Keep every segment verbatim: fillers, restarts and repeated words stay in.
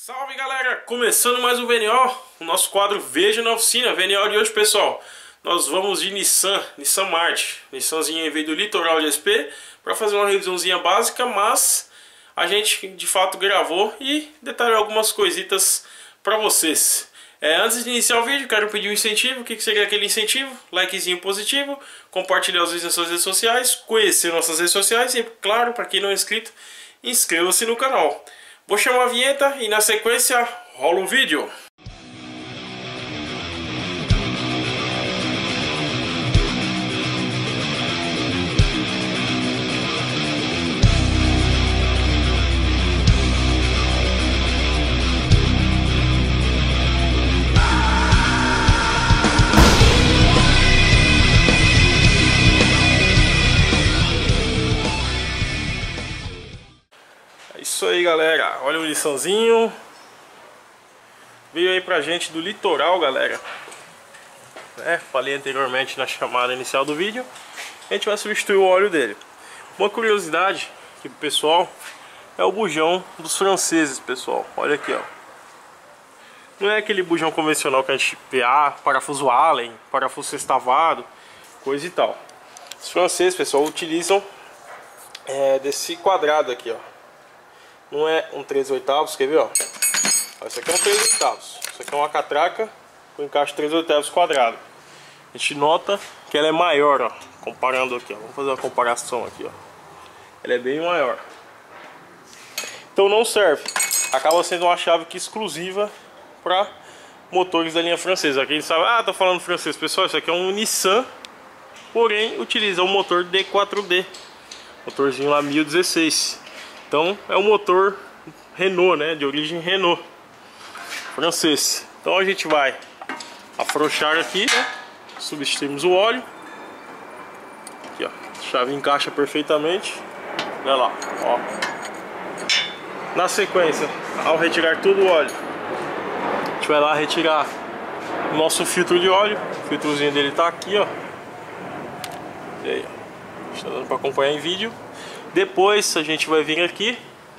Salve galera, começando mais um V N O, o nosso quadro Veja na Oficina. V N O de hoje, pessoal, nós vamos de Nissan, Nissan March. Nissanzinha veio do litoral de S P para fazer uma revisãozinha básica, mas a gente de fato gravou e detalhou algumas coisitas para vocês. É, antes de iniciar o vídeo, quero pedir um incentivo. O que seria aquele incentivo? Likezinho positivo, compartilhar os vídeos nas suas redes sociais, conhecer nossas redes sociais e, claro, para quem não é inscrito, inscreva-se no canal. Vou chamar a vinheta e na sequência rola o vídeo. Isso aí, galera, olha o Nissanzinho. Veio aí pra gente do litoral, galera, é, falei anteriormente na chamada inicial do vídeo. A gente vai substituir o óleo dele. Uma curiosidade aqui pro pessoal é o bujão dos franceses, pessoal. Olha aqui, ó. Não é aquele bujão convencional que a gente vê, ah, parafuso Allen, parafuso sextavado, coisa e tal. Os franceses, pessoal, utilizam é, desse quadrado aqui, ó. Não é um três oitavos, quer ver, ó? Esse aqui é um três oitavos. Isso aqui é uma catraca com encaixe três oitavos quadrado. A gente nota que ela é maior, ó. Comparando aqui, ó. Vamos fazer uma comparação aqui, ó. Ela é bem maior. Então não serve. Acaba sendo uma chave que exclusiva para motores da linha francesa. Aqui a gente sabe, ah, tô falando francês. Pessoal, isso aqui é um Nissan, porém utiliza um motor D quatro D. Motorzinho lá mil e dezesseis. Então é um motor Renault, né? De origem Renault, francês. Então a gente vai afrouxar aqui, né? Substituímos o óleo. Aqui, ó. A chave encaixa perfeitamente. Olha lá, ó. Na sequência, ao retirar todo o óleo, a gente vai lá retirar o nosso filtro de óleo. O filtrozinho dele tá aqui, ó. E aí, ó. Está dando para acompanhar em vídeo. Depois a gente vai vir aqui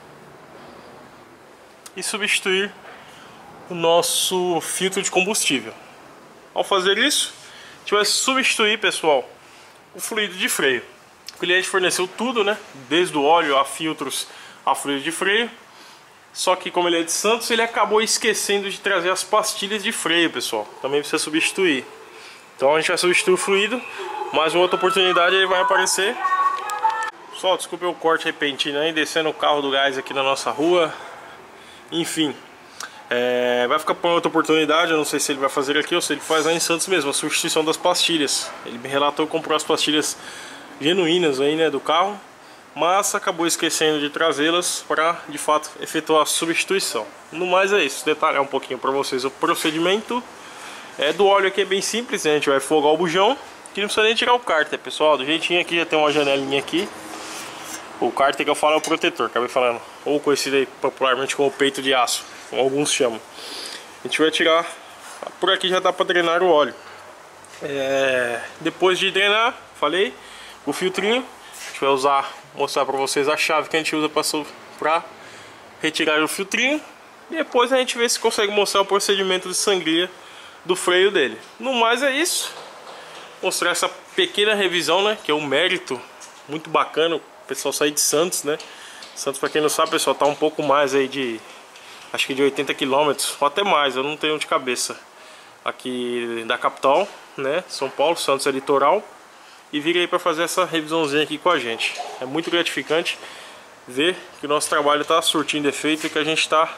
e substituir o nosso filtro de combustível. Ao fazer isso, a gente vai substituir, pessoal, o fluido de freio. O cliente forneceu tudo, né? Desde o óleo a filtros a fluido de freio. Só que como ele é de Santos, ele acabou esquecendo de trazer as pastilhas de freio, pessoal. Também precisa substituir. Então a gente vai substituir o fluido. Mais uma outra oportunidade ele vai aparecer. Pessoal, desculpe o corte repentino aí, descendo o carro do gás aqui na nossa rua. Enfim, é, vai ficar para outra oportunidade. Eu não sei se ele vai fazer aqui ou se ele faz lá em Santos mesmo, a substituição das pastilhas. Ele me relatou que comprou as pastilhas genuínas aí, né, do carro, mas acabou esquecendo de trazê-las para, de fato, efetuar a substituição. No mais é isso, detalhar um pouquinho para vocês o procedimento. É, do óleo aqui é bem simples, né? A gente vai folgar o bujão, que não precisa nem tirar o cárter, pessoal. Do jeitinho aqui já tem uma janelinha aqui. O cárter que eu falo é o protetor, acabei falando, ou conhecido aí popularmente como peito de aço, como alguns chamam. A gente vai tirar, por aqui já dá para drenar o óleo. É, depois de drenar, falei, o filtrinho, a gente vai usar, mostrar para vocês a chave que a gente usa para retirar o filtrinho. E depois a gente vê se consegue mostrar o procedimento de sangria do freio dele. No mais é isso, mostrar essa pequena revisão, né, que é um mérito muito bacana. O pessoal sair de Santos, né? Santos, para quem não sabe, pessoal, tá um pouco mais aí de, acho que de oitenta quilômetros, ou até mais, eu não tenho de cabeça, aqui da capital, né? São Paulo. Santos é litoral. E vir aí para fazer essa revisãozinha aqui com a gente. É muito gratificante ver que o nosso trabalho tá surtindo efeito e que a gente tá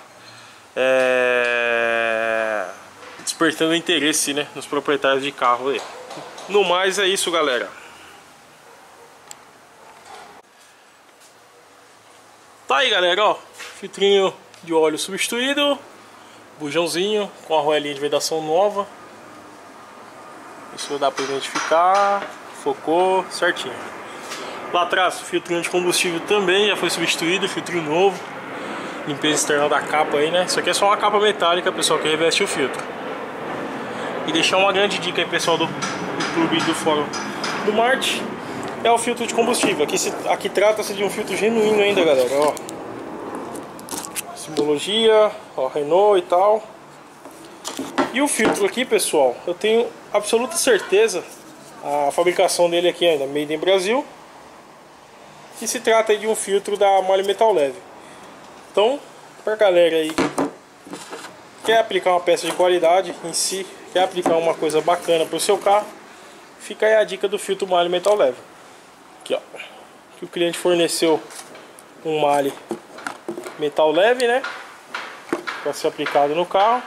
é, despertando interesse, né, nos proprietários de carro aí. No mais é isso, galera. Tá aí, galera, ó, filtrinho de óleo substituído, bujãozinho com a arruelinha de vedação nova. Isso dá para identificar, focou certinho. Lá atrás, o filtrinho de combustível também já foi substituído, filtrinho novo. Limpeza externa da capa aí, né? Isso aqui é só uma capa metálica, pessoal, que reveste o filtro. E deixar uma grande dica aí, pessoal, do, do clube do fórum do March. é o filtro de combustível. Aqui, se, aqui trata-se de um filtro genuíno ainda, galera, ó. Simbologia, ó, Renault e tal. E o filtro aqui, pessoal, eu tenho absoluta certeza, a fabricação dele aqui ainda made in Brasil, que se trata de um filtro da Moli Metal Leve. Então, pra galera aí quer aplicar uma peça de qualidade em si, quer aplicar uma coisa bacana pro seu carro, fica aí a dica do filtro Moli Metal Leve. Aqui, ó, que o cliente forneceu um Moli metal leve, né, para ser aplicado no carro.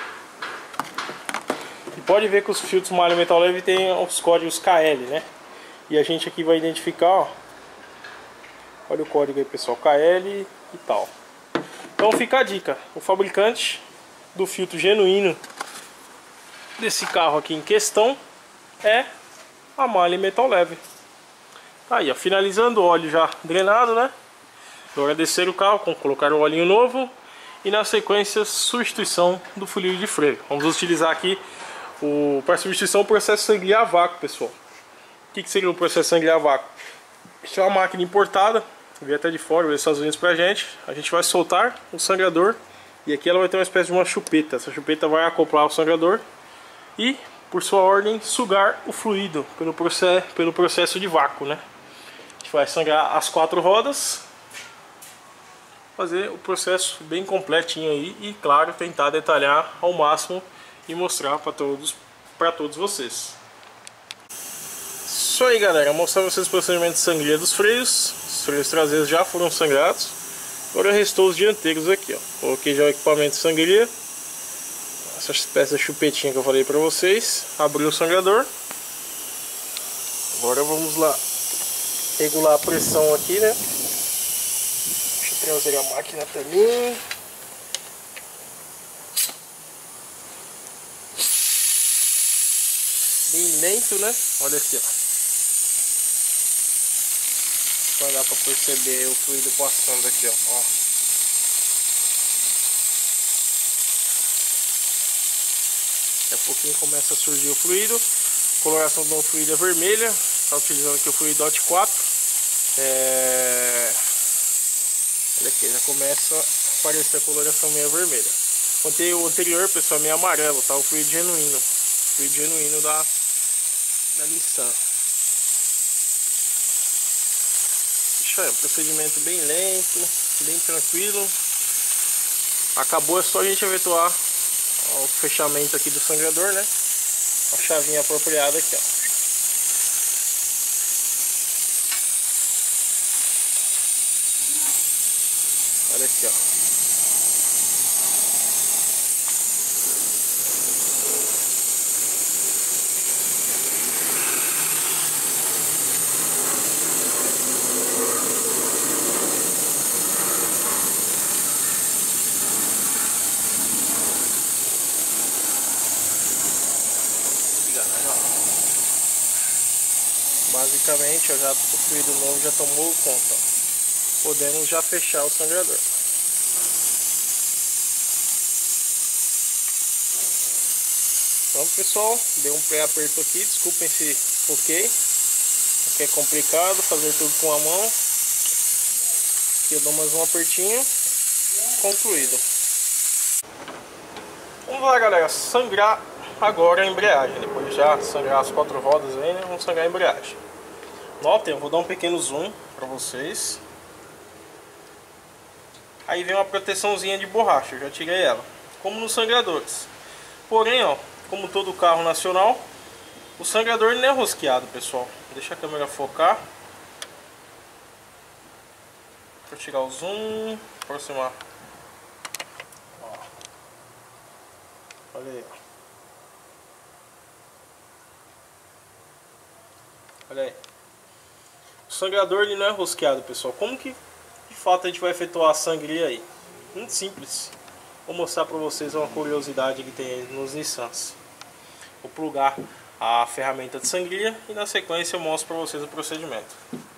E pode ver que os filtros Moli metal leve tem os códigos K L, né, e a gente aqui vai identificar, ó, olha o código aí, pessoal, K L e tal. Então fica a dica, o fabricante do filtro genuíno desse carro aqui em questão é a Moli Metal Leve. Aí, ó, finalizando, o óleo já drenado, né? Agora descer o carro, colocar o olhinho novo e na sequência substituição do fluido de freio. Vamos utilizar aqui o para substituição o processo sangria a vácuo, pessoal. O que, que seria o processo sangria a vácuo? Isso é uma máquina importada, veio até de fora, veio dos Estados Unidos pra gente. A gente vai soltar o sangrador e aqui ela vai ter uma espécie de uma chupeta. Essa chupeta vai acoplar o sangrador e, por sua ordem, sugar o fluido pelo processo, pelo processo de vácuo, né? A gente vai sangrar as quatro rodas, fazer o processo bem completinho aí e, claro, tentar detalhar ao máximo e mostrar para todos, para todos vocês. Isso aí, galera, mostrar para vocês o procedimento de sangria dos freios. Os freios traseiros já foram sangrados, agora restou os dianteiros aqui, ó. Coloquei já o equipamento de sangria, essa espécie de chupetinha que eu falei para vocês. Abri o sangrador. Agora vamos lá regular a pressão aqui, né? Deixa eu trazer a máquina para mim. Bem lento, né? Olha aqui, ó. Vai dar para perceber o fluido passando aqui, ó. Ó. Daqui a pouquinho começa a surgir o fluido. A coloração do fluido é vermelha. Está utilizando aqui o fluido D O T quatro. É... Olha aqui, já começa a aparecer a coloração meio vermelha. O anterior, pessoal, meio amarelo, tá? O fluido genuíno. O fluido genuíno da, da Nissan. Isso aí, um procedimento bem lento, bem tranquilo. Acabou, é só a gente efetuar o fechamento aqui do sangrador, né? A chavinha apropriada aqui, ó. Olha aqui, ó. Basicamente, ó, já, o fluido novo já tomou conta, ó. Podemos já fechar o sangrador. Pronto, pessoal, deu um pré-aperto aqui, desculpem se foquei, porque é complicado fazer tudo com a mão. Aqui eu dou mais um apertinho, concluído. Vamos lá, galera, sangrar agora a embreagem. Depois de já sangrar as quatro rodas aí, né, vamos sangrar a embreagem. Notem, eu vou dar um pequeno zoom para vocês. Aí vem uma proteçãozinha de borracha, eu já tirei ela, como nos sangradores. Porém, ó, como todo carro nacional, o sangrador não é rosqueado, pessoal. Deixa a câmera focar. Vou tirar o zoom, aproximar. Ó. Olha aí, ó. Olha aí. O sangrador ele não é rosqueado, pessoal. Como que de fato a gente vai efetuar a sangria aí? Muito simples. Vou mostrar para vocês uma curiosidade que tem nos Nissans. Vou plugar a ferramenta de sangria e na sequência eu mostro para vocês o procedimento.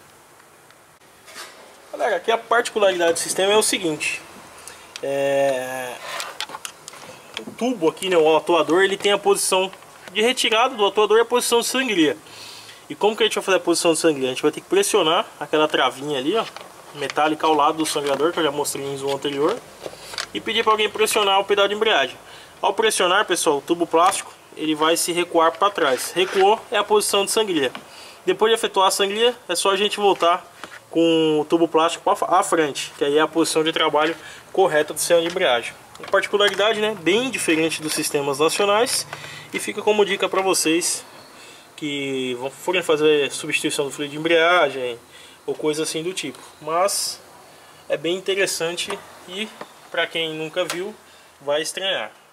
Galera, aqui a particularidade do sistema é o seguinte. É... O tubo aqui, né, o atuador, ele tem a posição de retirada do atuador e a posição de sangria. E como que a gente vai fazer a posição de sangria? A gente vai ter que pressionar aquela travinha ali, ó, metálica ao lado do sangrador, que eu já mostrei em zoom anterior. e pedir para alguém pressionar o pedal de embreagem. Ao pressionar, pessoal, o tubo plástico ele vai se recuar para trás. Recuou é a posição de sangria. Depois de efetuar a sangria, é só a gente voltar com o tubo plástico à frente, que aí é a posição de trabalho correta do sistema de embreagem. Uma particularidade, né, bem diferente dos sistemas nacionais, e fica como dica para vocês que vão forem fazer substituição do fluido de embreagem ou coisa assim do tipo. Mas é bem interessante e para quem nunca viu vai estranhar.